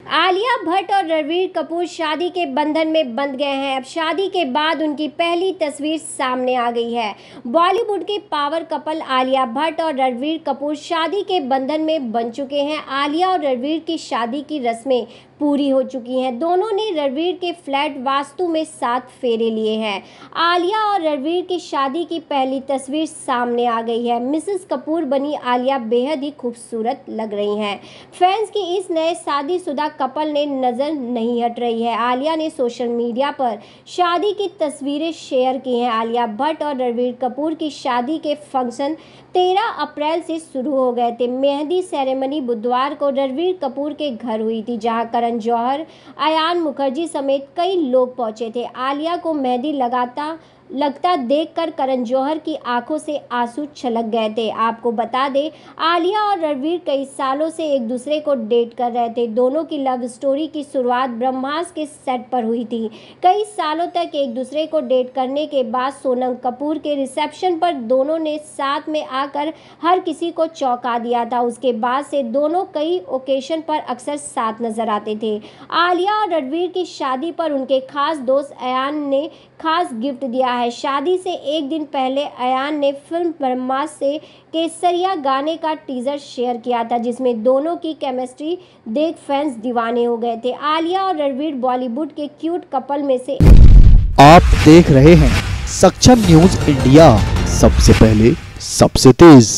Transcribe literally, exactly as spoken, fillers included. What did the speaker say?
आलिया भट्ट और रणबीर कपूर शादी के बंधन में बंध गए हैं। अब शादी के बाद उनकी पहली तस्वीर सामने आ गई है। बॉलीवुड के पावर कपल आलिया भट्ट और रणबीर कपूर शादी के बंधन में बंध चुके हैं। आलिया और रणबीर की शादी की रस्में पूरी हो चुकी हैं। दोनों ने रणबीर के फ्लैट वास्तु में सात फेरे लिए हैं। आलिया और रणबीर की शादी की पहली तस्वीर सामने आ गई है। मिसेस कपूर बनी आलिया बेहद ही खूबसूरत लग रही हैं। फैंस की इस नए शादीशुदा कपल ने नज़र नहीं हट रही है। आलिया ने सोशल मीडिया पर शादी की तस्वीरें शेयर की हैं। आलिया भट्ट और रणबीर कपूर की शादी के फंक्शन तेरह अप्रैल से शुरू हो गए थे। मेहंदी सेरेमनी बुधवार को रणबीर कपूर के घर हुई थी, जहां करण जौहर, अयान मुखर्जी समेत कई लोग पहुंचे थे। आलिया को मेहंदी लगाता लगता देखकर करण जौहर की आंखों से आंसू छलक गए थे। आपको बता दें, आलिया और रणबीर कई सालों से एक दूसरे को डेट कर रहे थे। दोनों की लव स्टोरी की शुरुआत ब्रह्मास्त्र के सेट पर हुई थी। कई सालों तक एक दूसरे को डेट करने के बाद सोनम कपूर के रिसेप्शन पर दोनों ने साथ में आकर हर किसी को चौंका दिया था। उसके बाद से दोनों कई ओकेशन पर अक्सर साथ नजर आते थे। आलिया और रणबीर की शादी पर उनके खास दोस्त अयान ने खास गिफ्ट दिया है। शादी से एक दिन पहले अयान ने फिल्म ब्रह्मास्त्र से केसरिया गाने का टीजर शेयर किया था, जिसमें दोनों की केमिस्ट्री देख फैंस दीवाने हो गए थे। आलिया और रणबीर बॉलीवुड के क्यूट कपल में से आप देख रहे हैं सक्षम न्यूज इंडिया, सबसे पहले सबसे तेज।